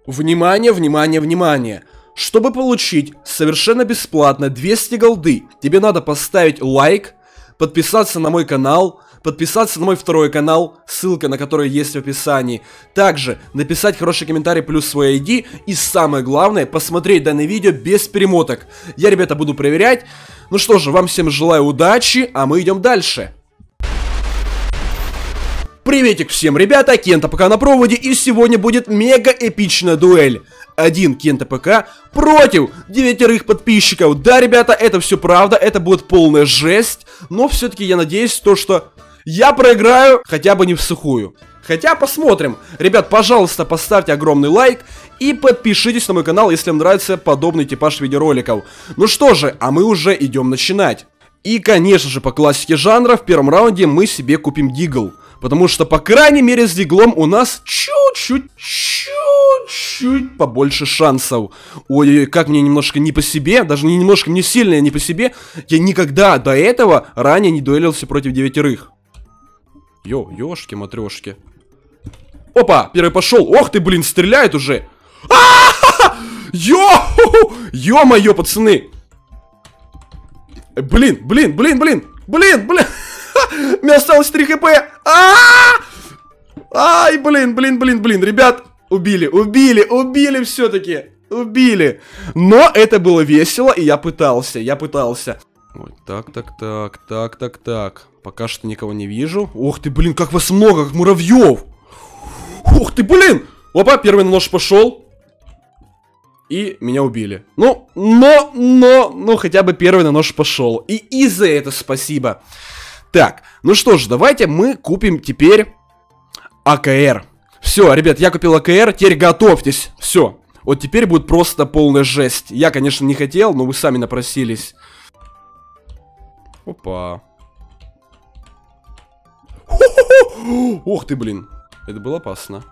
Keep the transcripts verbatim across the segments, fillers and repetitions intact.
Внимание, внимание, внимание. Чтобы получить совершенно бесплатно двести голды, тебе надо поставить лайк, подписаться на мой канал, подписаться на мой второй канал, ссылка на который есть в описании. Также написать хороший комментарий плюс свой ай ди. И самое главное, посмотреть данное видео без перемоток. Я, ребята, буду проверять. Ну что же, вам всем желаю удачи, а мы идем дальше. Приветик всем, ребята, Кента ПК на проводе, и сегодня будет мега эпичная дуэль. Один Кента ПК против девятерых подписчиков. Да, ребята, это все правда, это будет полная жесть, но все-таки я надеюсь, то, что я проиграю хотя бы не всухую. Хотя посмотрим. Ребят, пожалуйста, поставьте огромный лайк и подпишитесь на мой канал, если вам нравится подобный типаж видеороликов. Ну что же, а мы уже идем начинать. И, конечно же, по классике жанра, в первом раунде мы себе купим дигл. Потому что, по крайней мере, с диглом у нас чуть-чуть, чуть-чуть побольше шансов. Ой-ой-ой, как мне немножко не по себе, даже не немножко, мне сильно не по себе. Я никогда до этого ранее не дуэлился против девятерых. Йо, ёшки-матрёшки. Опа, первый пошел. Ох ты, блин, стреляет уже. А-ха-ха! Йо! Ё-моё, пацаны. Блин, блин, блин, блин, блин, блин. У меня осталось три хп. Ай, блин, блин, блин, блин. Ребят, убили, убили, убили все-таки. Убили. Но это было весело, и я пытался, я пытался. Ой, так, так, так, так, так, так. Пока что никого не вижу. Ух ты, блин, как вас много, как муравьев. Ух ты, блин. Опа, первый нож пошел. И меня убили. Ну, но, но, ну хотя бы первый нож пошел. И, и за это спасибо. Так, ну что ж, давайте мы купим теперь АКР. Все, ребят, я купил АКР, теперь готовьтесь. Все, вот теперь будет просто полная жесть. Я, конечно, не хотел, но вы сами напросились. Опа. Ох ты, блин, это было опасно.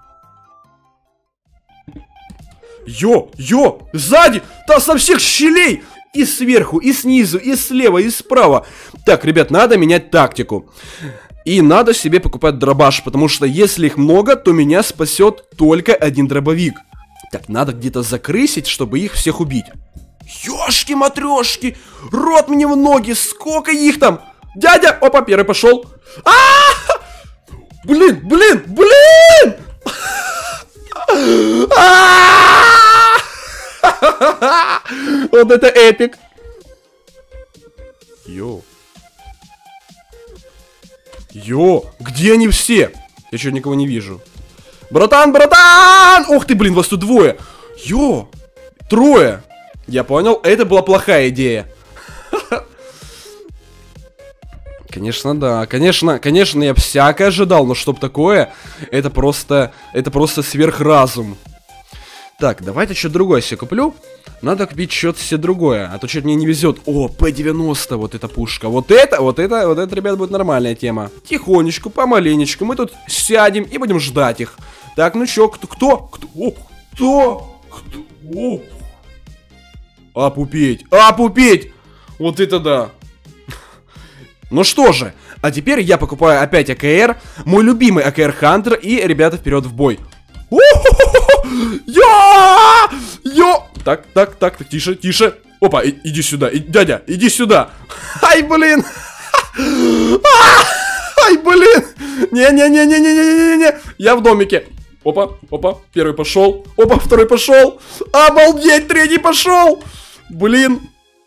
Йо, йо, сзади, да со всех щелей. И сверху, и снизу, и слева, и справа. Так, ребят, надо менять тактику. И надо себе покупать дробаш, потому что если их много, то меня спасет только один дробовик. Так, надо где-то закрысить, чтобы их всех убить. Ёшки-матрёшки, рот мне в ноги, сколько их там. Дядя, опа, первый пошел. А-а-а! Блин, блин, блин! Вот это эпик. Йо. Йо, где они все? Я что, никого не вижу. Братан, братан! Ух ты, блин, вас тут двое. Йо, трое. Я понял, это была плохая идея. Конечно, да, конечно, конечно, я всякое ожидал, но чтоб такое, это просто, это просто сверхразум. Так, давайте что-то другое себе куплю. Надо купить что-то себе другое, а то что-то мне не везет. О, П девяносто, вот эта пушка. Вот это, вот это, вот это, ребят, будет нормальная тема. Тихонечку, помаленечку, мы тут сядем и будем ждать их. Так, ну чё, кто, кто, кто, о, кто, кто, о. Опупеть, опупеть, вот это да. Ну что же, а теперь я покупаю опять АКР, мой любимый АКР Хантер, и, ребята, вперед в бой. Я! Йо! Так, так, так, так, тише, тише. Опа, и, иди сюда, и, дядя, иди сюда. Ай, блин. Ай, блин. Не-не-не-не-не-не-не-не. Я в домике. Опа, опа, первый пошел. Опа, второй пошел. Обалдеть, третий пошел. Блин.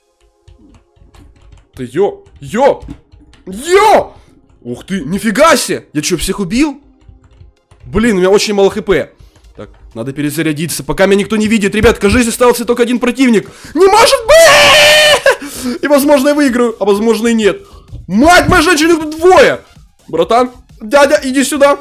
Ты ё, ё, ё. Ух ты, нифига себе. Я что, всех убил? Блин, у меня очень мало хп. Так, надо перезарядиться, пока меня никто не видит. Ребят, кажется, остался только один противник. Не может быть! И возможно я выиграю, а возможно и нет. Мать моя женщина, тут двое. Братан, дядя, иди сюда.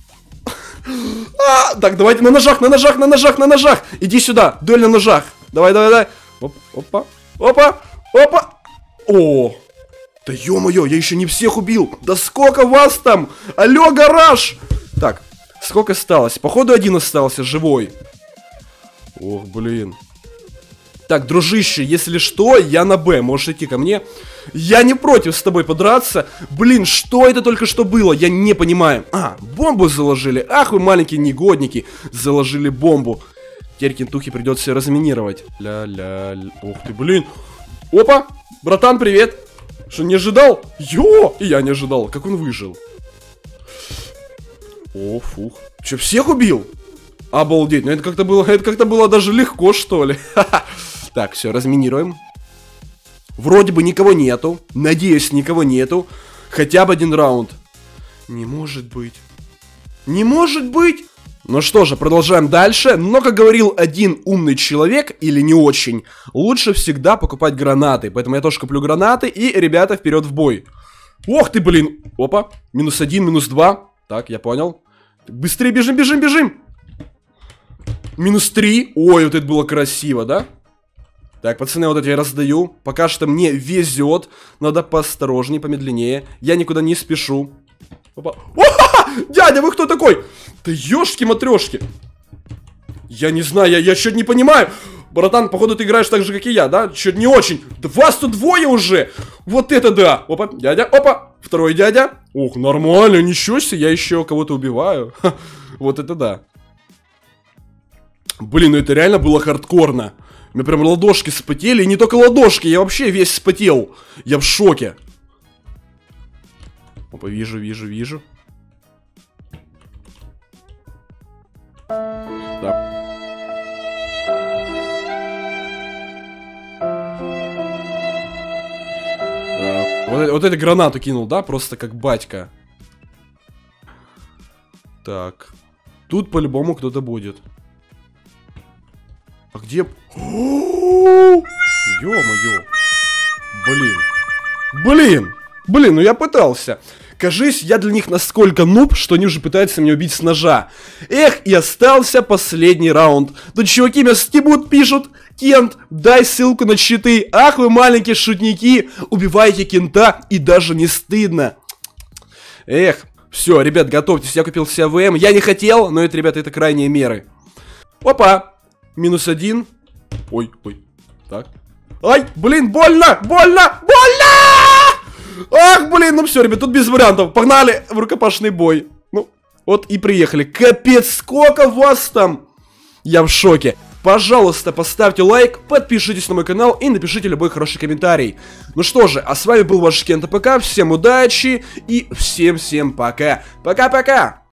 А, так, давайте на ножах, на ножах, на ножах, на ножах. Иди сюда, дуэль на ножах. Давай, давай, давай. Оп, опа, опа, опа. О, да ё-моё, я еще не всех убил. Да сколько вас там? Алло, гараж. Так, сколько осталось? Походу один остался, живой. Ох, блин. Так, дружище, если что, я на Б, можешь идти ко мне. Я не против с тобой подраться. Блин, что это только что было? Я не понимаю. А, бомбу заложили. Ах, вы маленькие негодники. Заложили бомбу. Теперь кентухи придется разминировать. Ля-ля-ля. Ух ты, блин. Опа! Братан, привет! Что, не ожидал? Йо! И я не ожидал. Как он выжил? О, фух. Че, всех убил? Обалдеть. Ну это как-то было, это как-то было даже легко, что ли. Так, все, разминируем. Вроде бы никого нету. Надеюсь, никого нету. Хотя бы один раунд. Не может быть. Не может быть! Ну что же, продолжаем дальше. Но, как говорил один умный человек, или не очень, лучше всегда покупать гранаты. Поэтому я тоже куплю гранаты. И, ребята, вперед в бой. Ох ты, блин. Опа. Минус один, минус два. Так, я понял. Быстрее бежим, бежим, бежим. Минус три. Ой, вот это было красиво, да? Так, пацаны, вот это я раздаю. Пока что мне везет. Надо поосторожнее, помедленнее. Я никуда не спешу. Опа. О-ха-ха! Дядя, вы кто такой? Да ёшки-матрешки. Я не знаю, я, я чё-то не понимаю. Братан, походу ты играешь так же, как и я, да? Чё-то не очень. Да вас тут двое уже. Вот это да. Опа, дядя, опа. Второй дядя. Ох, нормально, ничего себе, я еще кого-то убиваю. Ха, вот это да. Блин, ну это реально было хардкорно. У меня прям ладошки вспотели. И не только ладошки, я вообще весь вспотел. Я в шоке. Опа, вижу, вижу, вижу. Да. Да. Вот, вот эту гранату кинул, да? Просто как батька. Так. Тут по-любому кто-то будет. А где... Ё-моё. Блин. Блин. Блин, ну я пытался. Кажись, я для них насколько нуб, что они уже пытаются меня убить с ножа. Эх, и остался последний раунд. Да чуваки меня стебут, пишут. Кент, дай ссылку на читы. Ах вы маленькие шутники. Убиваете кента и даже не стыдно. Эх, все, ребят, готовьтесь, я купил себе АВМ. Я не хотел, но это, ребята, это крайние меры. Опа. Минус один. Ой, ой. Так. Ай, блин, больно, больно, больно! Ах, блин, ну все, ребят, тут без вариантов. Погнали в рукопашный бой. Ну, вот и приехали. Капец, сколько вас там? Я в шоке. Пожалуйста, поставьте лайк, подпишитесь на мой канал и напишите любой хороший комментарий. Ну что же, а с вами был ваш Кент АПК. Всем удачи и всем-всем пока. Пока-пока.